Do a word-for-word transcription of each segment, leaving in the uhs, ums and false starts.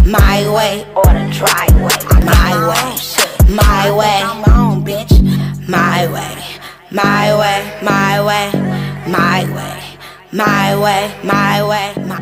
my way or the driveway. My way, my way, come on, bitch. My way, my way, my way, my way, my way, my way, my.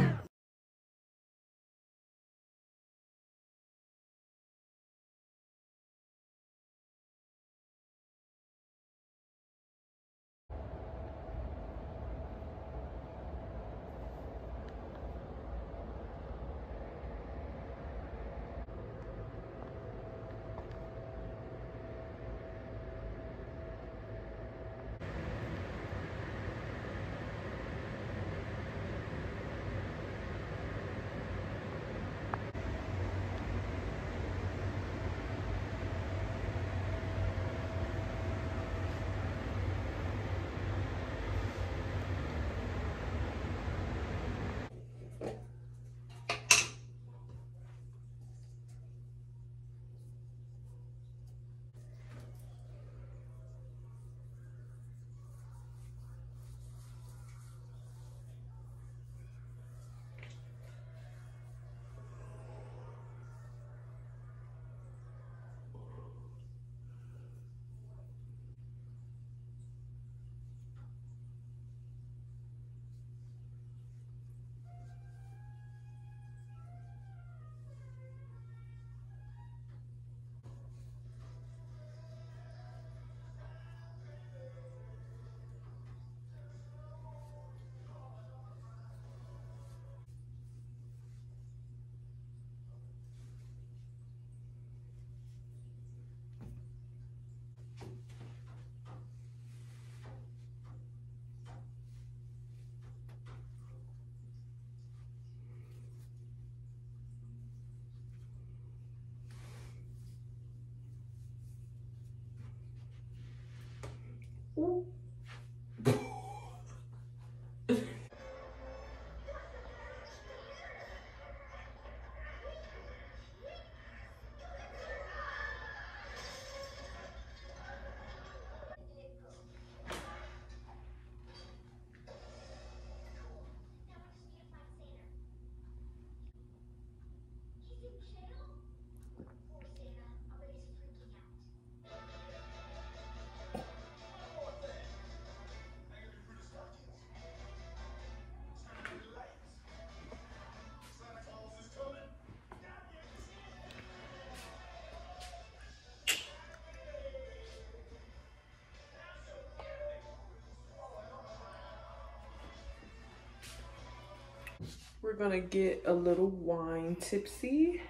We're gonna get a little wine tipsy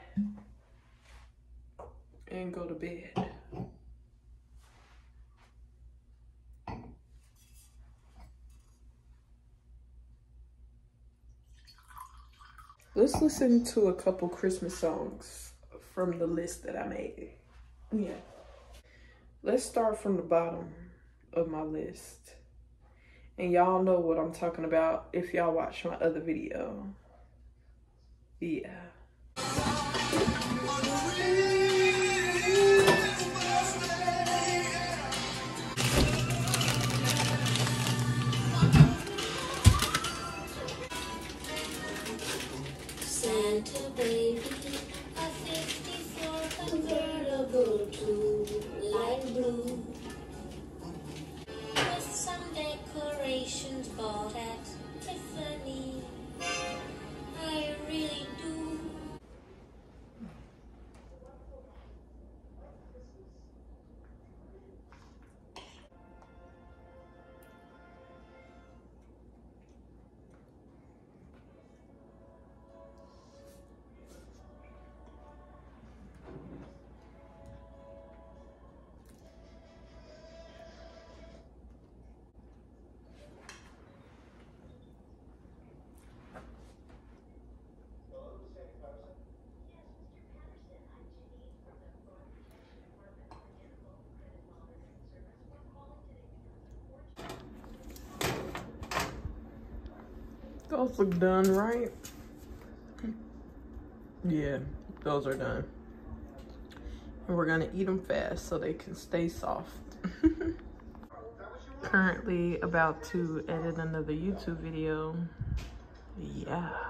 and go to bed. Let's listen to a couple Christmas songs from the list that I made. Yeah. Let's start from the bottom of my list. And y'all know what I'm talking about if y'all watch my other video. Yeah. Santa baby, a fifty-four convertible to light blue, with some decorations bought at Tiffany. I really do. Those look done, right? Yeah, those are done. And we're gonna eat them fast so they can stay soft. Currently about to edit another YouTube video. Yeah.